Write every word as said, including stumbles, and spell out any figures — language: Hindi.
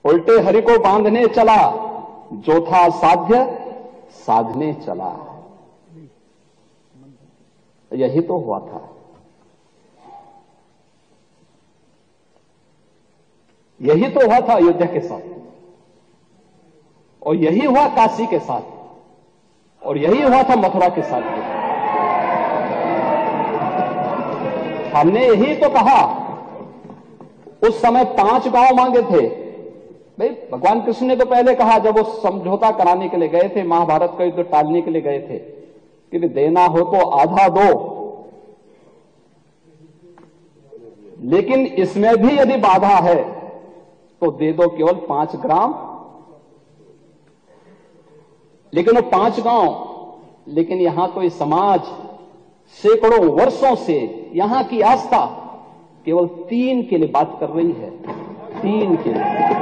उल्टे हरि को बांधने चला, जो था साध्य साधने चला। यही तो हुआ था। यही तो हुआ था अयोध्या के साथ, और यही हुआ काशी के साथ, और यही हुआ था मथुरा के साथ। हमने यही तो कहा, उस समय पांच गांव मांगे थे। भाई भगवान कृष्ण ने तो पहले कहा, जब वो समझौता कराने के लिए गए थे, महाभारत का युद्ध टालने के लिए गए थे, कि देना हो तो आधा दो, लेकिन इसमें भी यदि बाधा है तो दे दो केवल पांच ग्राम। लेकिन वो पांच गांव, लेकिन यहां तो ये समाज सैकड़ों वर्षों से यहां की आस्था केवल तीन के लिए बात कर रही है, तीन के लिए।